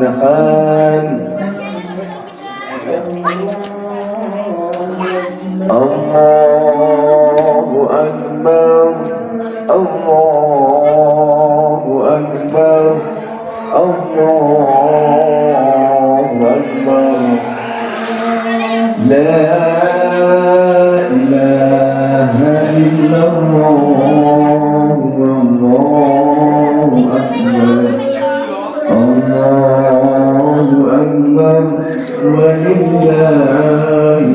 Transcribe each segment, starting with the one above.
حال. الله أكبر الله أكبر الله أكبر. لا إله إلا الله والله أكبر الله أكبر ولله.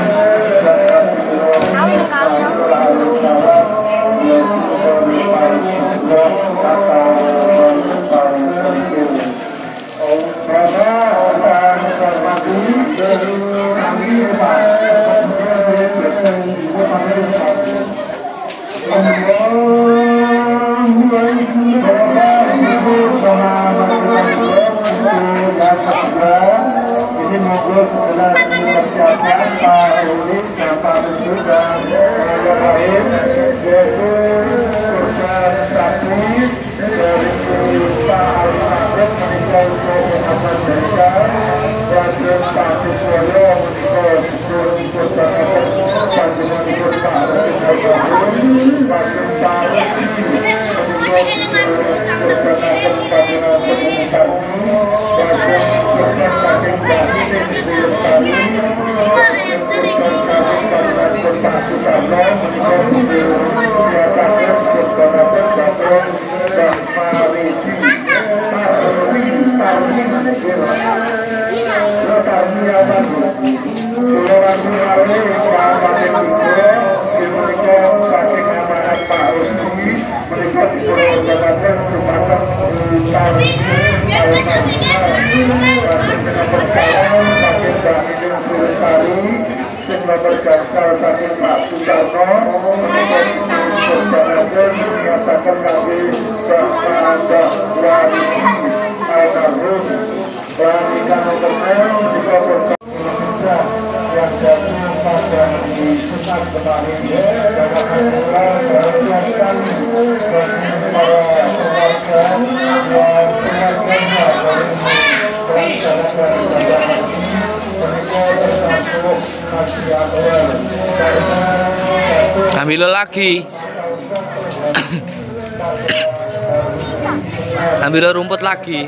Ini ngobrol setelah dipersiapkan Pak Rudi dan Pak Bentuk dan yang lain, yaitu kursus praktis dari Pak Al-Fatih meninggal ke Muhammad Mereka, dan Pak Siswoyo meninggal untuk berkata panjangan untuk Pak Rudi dan Pak salah satu Pak Sutarno menyatakan kami kepada Wali Almarhum Wanita Notermel juga berkata yang datang pada hari Jumat kemarin dan alhamdulillah menjelaskan bagi para keluarga yang keluarganya dari melaksanakan ibadah haji mereka bersatu masih awal karena ambil lagi ambil rumput lagi.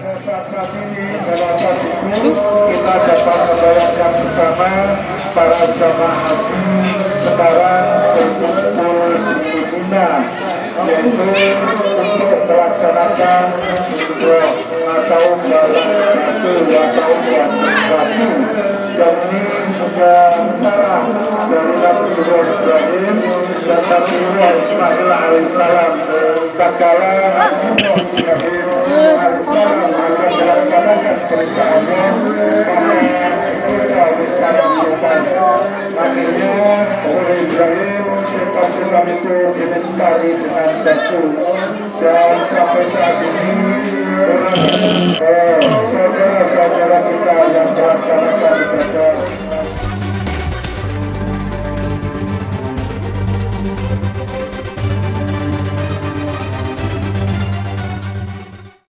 Kita dapat membayangkan bersama para jamaah haji sekarang berkumpul di Mina, yaitu untuk melaksanakan atau dan ini juga salah dari Nabi Ibrahim dan Nabi Ismail alaihissalam. Tatkala Nabi Ibrahim alaihissalam akan melaksanakan pernikahannya, akhirnya oleh Ibrahim Islam itu dilestari dengan satu, dan sampai saat ini saudara-saudara kita yang melaksanakan ibadah